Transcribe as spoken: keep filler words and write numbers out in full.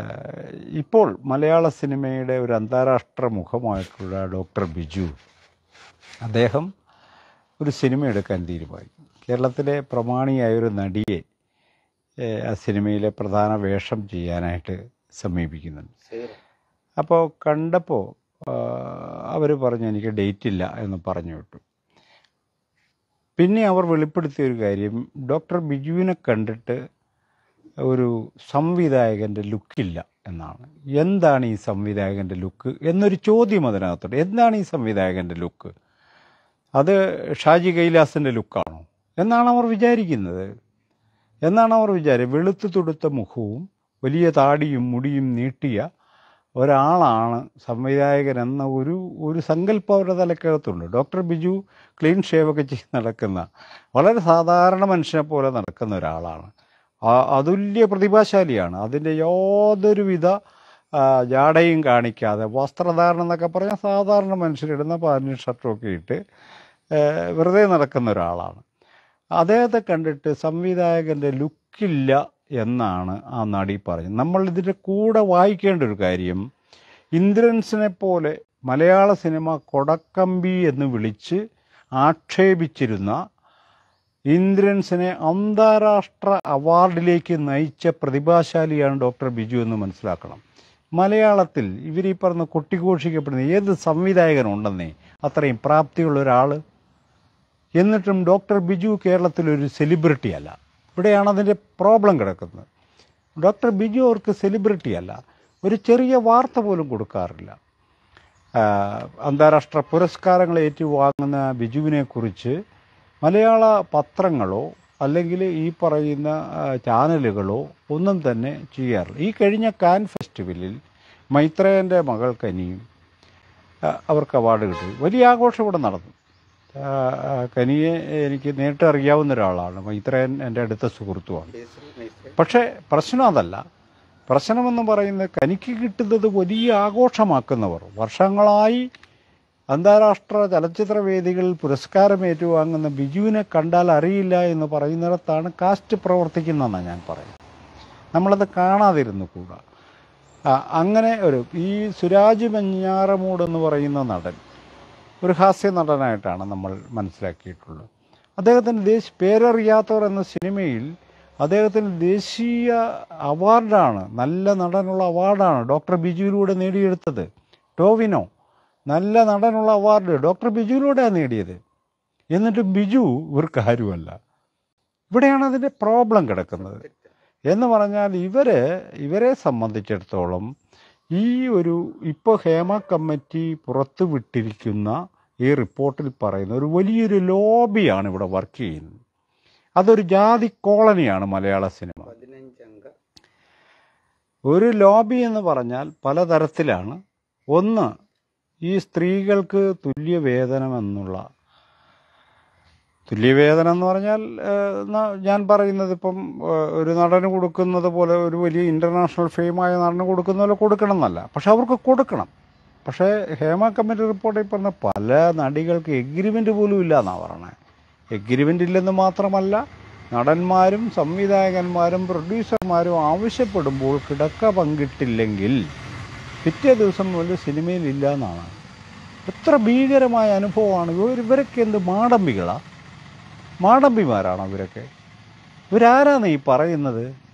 ഇപ്പോൾ മലയാള സിനിമയുടെ ഒരു അന്താരാഷ്ട്ര മുഖമായിട്ടുള്ള ഡോക്ടർ ബിജു, അദ്ദേഹം ഒരു സിനിമ എടുക്കാൻ തീരുമാനിക്കും. കേരളത്തിലെ പ്രമാണിയായൊരു നടിയെ ആ സിനിമയിലെ പ്രധാന വേഷം ചെയ്യാനായിട്ട് സമീപിക്കുന്നുണ്ട്. അപ്പോൾ കണ്ടപ്പോൾ അവർ പറഞ്ഞു എനിക്ക് ഡേറ്റ് ഇല്ല എന്ന് പറഞ്ഞു വിട്ടു. പിന്നെ അവർ വെളിപ്പെടുത്തിയൊരു കാര്യം, ഡോക്ടർ ബിജുവിനെ കണ്ടിട്ട് ഒരു സംവിധായകൻ്റെ ലുക്കില്ല എന്നാണ്. എന്താണ് ഈ സംവിധായകൻ്റെ ലുക്ക് എന്നൊരു ചോദ്യം അതിനകത്തുണ്ട്. എന്താണ് ഈ സംവിധായകൻ്റെ ലുക്ക്? അത് ഷാജി കൈലാസിൻ്റെ ലുക്കാണോ എന്നാണ് അവർ വിചാരിക്കുന്നത് എന്നാണ് അവർ വിചാരം വെളുത്തു തുടുത്ത മുഖവും വലിയ താടിയും മുടിയും നീട്ടിയ ഒരാളാണ് സംവിധായകൻ എന്ന ഒരു ഒരു സങ്കല്പം അവരുടെ തലക്കകത്തുണ്ട്. ഡോക്ടർ ബിജു ക്ലീൻ ഷേവൊക്കെ ചെയ്ത് നടക്കുന്ന വളരെ സാധാരണ മനുഷ്യനെ പോലെ നടക്കുന്ന ഒരാളാണ്. അതുല്യ പ്രതിഭാശാലിയാണ്. അതിൻ്റെ യാതൊരുവിധ ജാടയും കാണിക്കാതെ വസ്ത്രധാരണം എന്നൊക്കെ പറഞ്ഞാൽ സാധാരണ മനുഷ്യരിടുന്ന പാന്റും ഷർട്ടും ഒക്കെ ഇട്ട് വെറുതെ നടക്കുന്ന ഒരാളാണ്. അദ്ദേഹത്തെ കണ്ടിട്ട് സംവിധായകൻ്റെ ലുക്കില്ല എന്നാണ് ആ നടി പറഞ്ഞത്. നമ്മൾ ഇതിൻ്റെ കൂടെ വായിക്കേണ്ട ഒരു കാര്യം, ഇന്ദ്രൻസിനെ പോലെ മലയാള സിനിമ കൊടക്കമ്പി എന്ന് വിളിച്ച് ആക്ഷേപിച്ചിരുന്ന ഇന്ദ്രൻസിനെ അന്താരാഷ്ട്ര അവാർഡിലേക്ക് നയിച്ച പ്രതിഭാശാലിയാണ് ഡോക്ടർ ബിജു എന്ന് മനസ്സിലാക്കണം. മലയാളത്തിൽ ഇവർ ഈ പറഞ്ഞ കൊട്ടിഘോഷിക്കപ്പെടുന്ന ഏത് സംവിധായകനുണ്ടെന്നേ അത്രയും പ്രാപ്തിയുള്ള ഒരാൾ? എന്നിട്ടും ഡോക്ടർ ബിജു കേരളത്തിലൊരു സെലിബ്രിറ്റി അല്ല. ഇവിടെയാണ് അതിൻ്റെ പ്രോബ്ലം കിടക്കുന്നത്. ഡോക്ടർ ബിജു അവർക്ക് സെലിബ്രിറ്റി അല്ല, ഒരു ചെറിയ വാർത്ത പോലും കൊടുക്കാറില്ല. അന്താരാഷ്ട്ര പുരസ്കാരങ്ങൾ ഏറ്റുവാങ്ങുന്ന ബിജുവിനെക്കുറിച്ച് മലയാള പത്രങ്ങളോ അല്ലെങ്കിൽ ഈ പറയുന്ന ചാനലുകളോ ഒന്നും തന്നെ ചെയ്യാറില്ല. ഈ കഴിഞ്ഞ കാൻ ഫെസ്റ്റിവലിൽ മൈത്രേയൻ്റെ മകൾ കനിയും അവർക്ക് അവാർഡ് കിട്ടി. വലിയ ആഘോഷം ഇവിടെ നടന്നു. കനിയെ എനിക്ക് നേരിട്ട് അറിയാവുന്ന ഒരാളാണ്. മൈത്രേയൻ എൻ്റെ അടുത്ത സുഹൃത്തുമാണ്. പക്ഷേ പ്രശ്നം അതല്ല. പ്രശ്നമെന്ന് പറയുന്നത് കനിക്ക് കിട്ടുന്നത് വലിയ ആഘോഷമാക്കുന്നവർ വർഷങ്ങളായി അന്താരാഷ്ട്ര ചലച്ചിത്ര വേദികളിൽ പുരസ്കാരം ഏറ്റുവാങ്ങുന്ന ബിജുവിനെ കണ്ടാൽ അറിയില്ല എന്ന് പറയുന്നിടത്താണ് കാസ്റ്റ് പ്രവർത്തിക്കുന്നതെന്നാണ് ഞാൻ പറയുന്നത്. നമ്മളത് കാണാതിരുന്നു കൂടാ. അങ്ങനെ ഒരു ഈ സുരാജ് വെഞ്ഞാറമൂട് എന്ന് പറയുന്ന നടൻ ഒരു ഹാസ്യ നടനായിട്ടാണ് നമ്മൾ മനസ്സിലാക്കിയിട്ടുള്ളത്. അദ്ദേഹത്തിന് ദേശീയ പേരറിയാത്തവർ എന്ന സിനിമയിൽ അദ്ദേഹത്തിന് ദേശീയ അവാർഡാണ്, നല്ല നടനുള്ള അവാർഡാണ് ഡോക്ടർ ബിജുവിലൂടെ നേടിയെടുത്തത്. ടോവിനോ നല്ല നടനുള്ള അവാർഡ് ഡോക്ടർ ബിജുവിലൂടെയാണ് നേടിയത്. എന്നിട്ട് ബിജു ഇവർക്ക് ആരുമല്ല. ഇവിടെയാണ് അതിൻ്റെ പ്രോബ്ലം കിടക്കുന്നത്. എന്ന് പറഞ്ഞാൽ ഇവർ ഇവരെ സംബന്ധിച്ചിടത്തോളം ഈ ഒരു ഇപ്പോൾ ഹേമ കമ്മിറ്റി പുറത്തു വിട്ടിരിക്കുന്ന ഈ റിപ്പോർട്ടിൽ പറയുന്ന ഒരു വലിയൊരു ലോബിയാണ് ഇവിടെ വർക്ക് ചെയ്യുന്നത്. അതൊരു ജാതി കോളനിയാണ് മലയാള സിനിമ. ഒരു ലോബി എന്ന് പറഞ്ഞാൽ പലതരത്തിലാണ്. ഒന്ന്, ഈ സ്ത്രീകൾക്ക് തുല്യവേതനം എന്നുള്ള തുല്യവേതനം എന്ന് പറഞ്ഞാൽ ഞാൻ പറയുന്നത് ഇപ്പം ഒരു നടന് കൊടുക്കുന്നത് പോലെ ഒരു വലിയ ഇൻ്റർനാഷണൽ ഫെയിമായ നടന് കൊടുക്കുന്ന പോലെ കൊടുക്കണം എന്നല്ല, പക്ഷെ അവർക്ക് കൊടുക്കണം. പക്ഷേ ഹേമ കമ്മിറ്റി റിപ്പോർട്ടിൽ പറഞ്ഞ പല നടികൾക്ക് എഗ്രിമെൻ്റ് പോലും ഇല്ല എന്നാണ് പറയണത്. എഗ്രിമെൻ്റ് ഇല്ലെന്ന് മാത്രമല്ല, നടന്മാരും സംവിധായകന്മാരും പ്രൊഡ്യൂസർമാരും ആവശ്യപ്പെടുമ്പോൾ കിടക്ക പങ്കിട്ടില്ലെങ്കിൽ പിറ്റേ ദിവസം മുതൽ സിനിമയിലില്ല എന്നാണ്. എത്ര ഭീകരമായ അനുഭവമാണ്. ഇവരൊക്കെ എന്ത് മാടമ്പികളാണ്? മാടമ്പിമാരാണോ ഇവരൊക്കെ? ഇവരാരാണ് ഈ പറയുന്നത്?